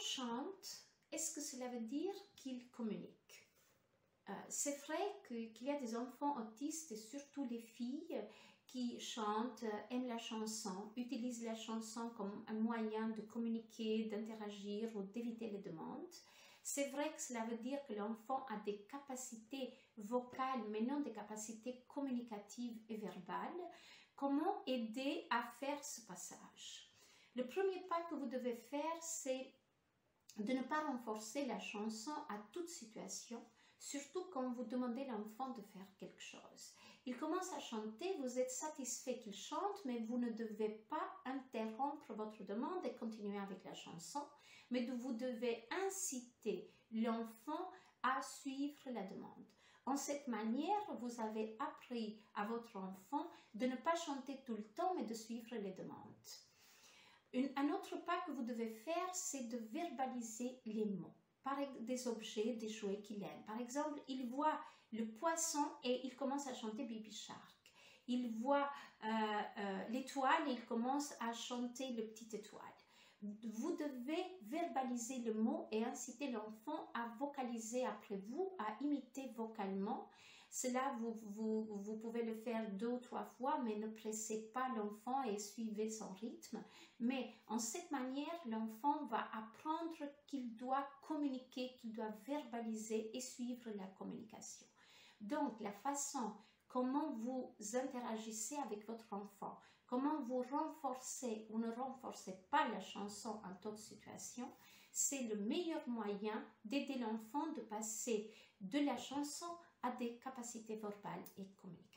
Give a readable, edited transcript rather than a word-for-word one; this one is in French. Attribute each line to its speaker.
Speaker 1: chante, est-ce que cela veut dire qu'il communique? C'est vrai qu'il y a des enfants autistes, et surtout les filles, qui chantent, aiment la chanson, utilisent la chanson comme un moyen de communiquer, d'interagir ou d'éviter les demandes. C'est vrai que cela veut dire que l'enfant a des capacités vocales, mais non des capacités communicatives et verbales. Comment aider à faire ce passage? Le premier pas que vous devez faire, c'est de ne pas renforcer la chanson à toute situation, surtout quand vous demandez à l'enfant de faire quelque chose. Il commence à chanter, vous êtes satisfait qu'il chante, mais vous ne devez pas interrompre votre demande et continuer avec la chanson, mais vous devez inciter l'enfant à suivre la demande. En cette manière, vous avez appris à votre enfant de ne pas chanter tout le temps, mais de suivre les demandes. Un autre pas que vous devez faire, c'est de verbaliser les mots, des objets, des jouets qu'il aime. Par exemple, il voit le poisson et il commence à chanter Baby Shark. Il voit l'étoile et il commence à chanter le petit étoile. Vous devez verbaliser le mot et inciter l'enfant à vocaliser après vous, à imiter vocalement. Cela, vous pouvez le faire 2 ou 3 fois, mais ne pressez pas l'enfant et suivez son rythme. Mais en cette manière, l'enfant va apprendre qu'il doit communiquer, qu'il doit verbaliser et suivre la communication. Donc, la façon comment vous interagissez avec votre enfant, comment vous renforcez ou ne renforcez pas la chanson en toute situation, c'est le meilleur moyen d'aider l'enfant de passer de la chanson à des capacités verbales et communicatives.